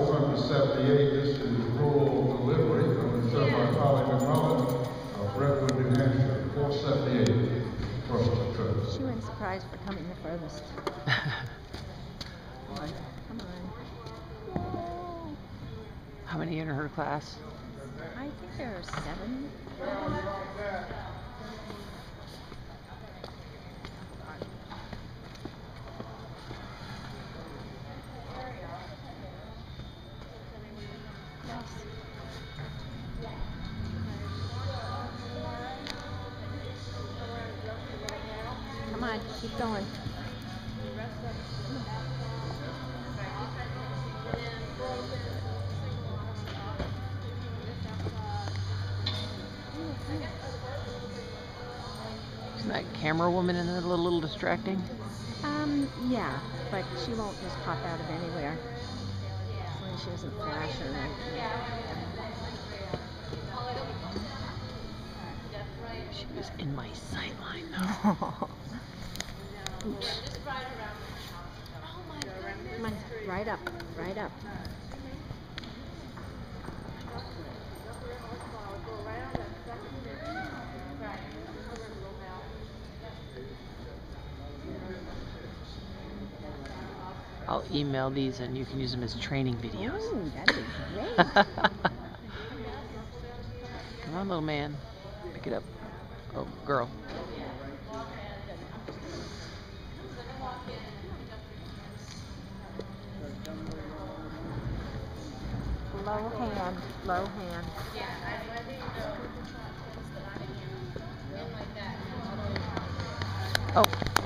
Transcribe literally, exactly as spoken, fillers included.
four hundred seventy-eight. This is rural delivery from the Certified Colleague of Knowledge of Brentwood, New Hampshire. four seventy-eight across the trip. She wins the prize for coming the furthest. Come on, come on. How many in her class? I think there are seven. Come on, keep going. Isn't that camera woman in it a little, little distracting? Um, yeah, but she won't just pop out of anywhere. When she doesn't flash or anything. She was in my sight line though. Oops. Come on, right up, right up. I'll email these and you can use them as training videos. Oh, that'd be great. Come on, little man. Pick it up. Oh, girl. Low hand, low hand. Oh.